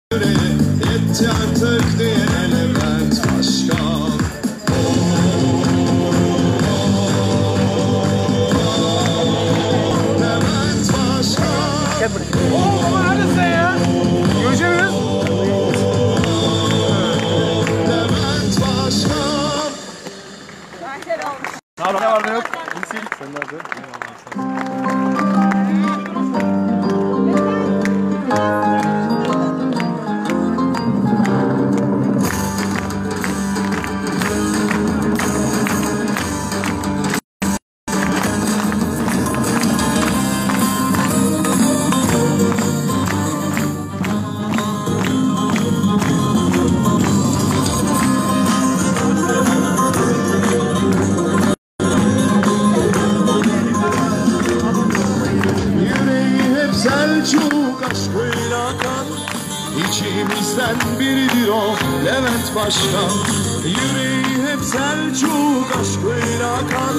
Yetti artık diye Levent Başkan. Levent Başkan. Oğlum baba neredesin ya? Görüşürüz. Levent Başkan. Ne var ne yok? İyisin. Sen nerede? Selçuk aşkıyla kan, İçimizden biridir o Levent Başkan. Yüreği hep Selçuk aşkıyla kan,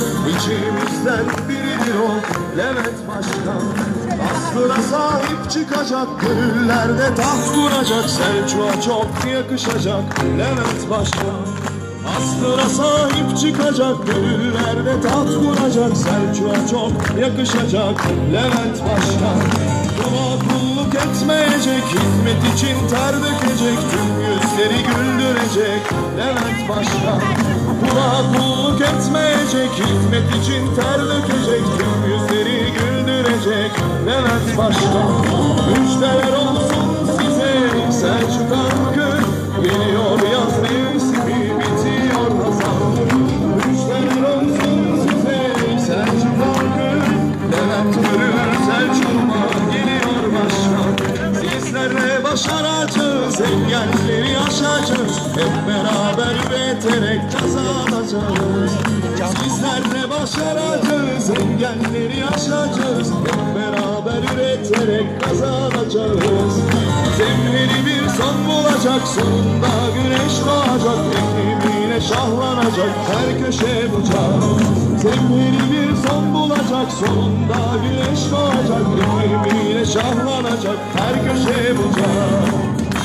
İçimizden biridir o Levent Başkan. Aslına sahip çıkacak, gönüllerde taht kuracak, Selçuk'a çok yakışacak Levent Başkan. Aslına sahip çıkacak, gönüllerde taht kuracak, Selçuk'a çok yakışacak Levent Başkan. Kula kulluk etmeyecek, hizmet için ter dökecek, tüm yüzleri güldürecek Levent Başkan. Kula kulluk etmeyecek, hizmet için ter dökecek, tüm yüzleri güldürecek Levent Başkan. Müjdeler olsun size Selçuk hakkı, geliyor yaz mevsimi, bitiyor hazan. Müjdeler olsun size Selçuk hakkı, Levent görür Selçuk'a geliyor başkan. Sizlerle başaracağız, engelleri aşacağız, hep beraber üreterek kazanacağız. Sizlerle başaracağız, engelleri aşacağız, hep beraber üreterek kazanacağız. Zemleri bir son bulacak, sonunda güneş doğacak, eklimiyle şahlanacak her köşe bucak. Zemleri bir son bulacak, sonunda güneş doğacak, eklimiyle şahlanacak her köşe bucak.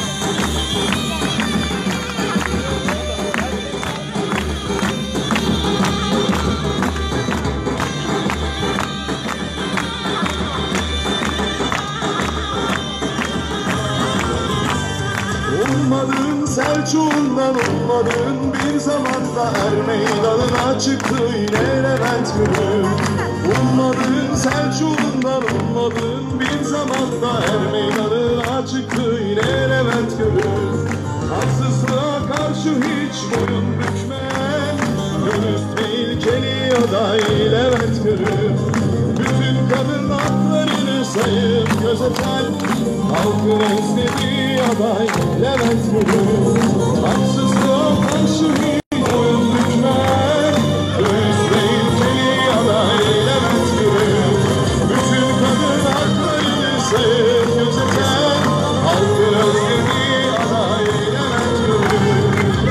Olmadığın Selçuk'undan, olmadığın bir zamanda er meydanına çıktı yine Levent Gülü. Olmadığın Selçuk'undan, olmadığın bir zamanda er meydanına çıktı yine Levent Gülü. Haksızlığa karşı hiç boyun bükmeyen, dürüst ve ilkeli aday Levent Gülü. Bütün kadın haklarını sayıp gözeten, halkın istediği aday Levent Gülü. Haksızlığa karşı hiç boyun bükmeyen, dürüst ve ilkeli aday Levent Gülü. Bütün kadın haklarını sayıp gözeten, halkın istediği aday Levent Gülü.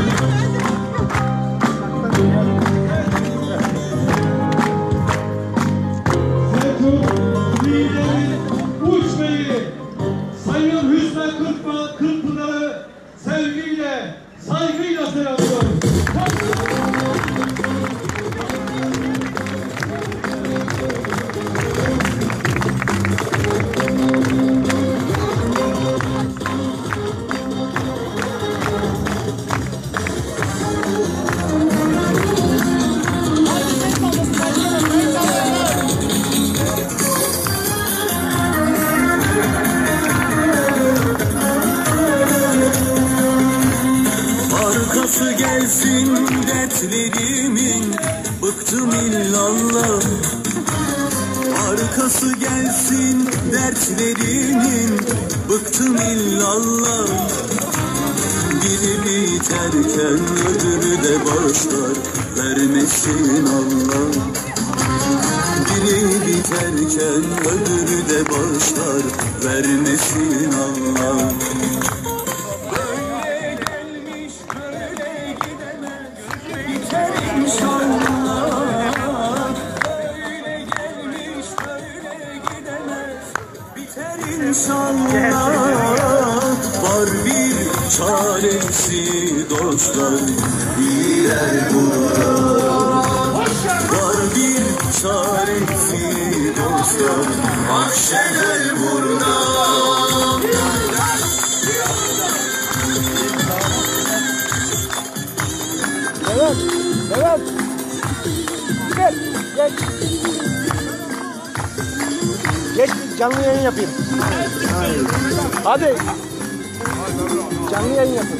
Sayın Hüsnü Kırkpınar'ı sevgiyle, saygıyla selamlıyorum. Arkası gelsin dertlerimin, bıktım illallah. Arkası gelsin dertlerimin, bıktım illallah. Biri biterken öbürü de başlar, vermesin Allah. Biri biterken öbürü de başlar, vermesin Allah. İnşallah çaresi dostlar, iyiler burada. Var bir çaresi dostlar, Akşener burada. Evet. Evet. Gel. Geç. Geç canlı yayın yapayım. Hadi. Canlı yayın yapın.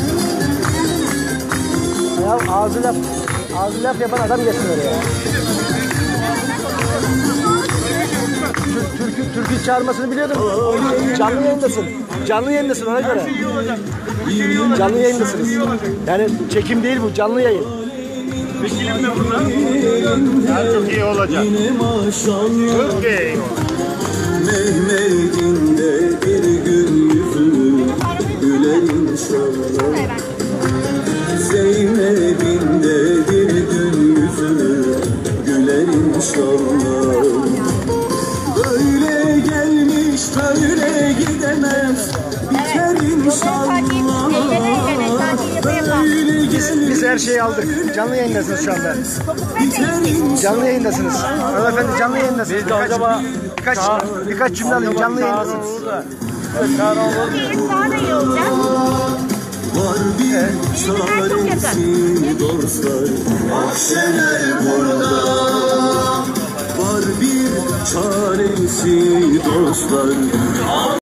Ya ağzı laf yapan adam gelsin oraya. Türkü çağırmasını biliyordum. Canlı yayındasın. Canlı yayındasın ona göre. Canlı yayındasınız. Yani çekim değil bu, canlı yayın. Vekilim de burada. Yani çok iyi olacak. Yine maşallah. Çok iyi. Mehmet'in de bir gün yüzü güler inşallah. Zeynep'in de bir gün yüzü güler inşallah. Böyle gelmiş böyle gidemez, biter inşallah. Böyle gelmiş. Biz her şeyi aldık. Canlı yayındasınız şu anda. Canlı yayındasınız. Hanımefendi canlı yayındasınız. Birkaç cümle alayım. Canlı yayındasınız. Daha da iyi olacak. Var bir çaresi dostlar, Akşener burada. Var bir çaresi dostlar,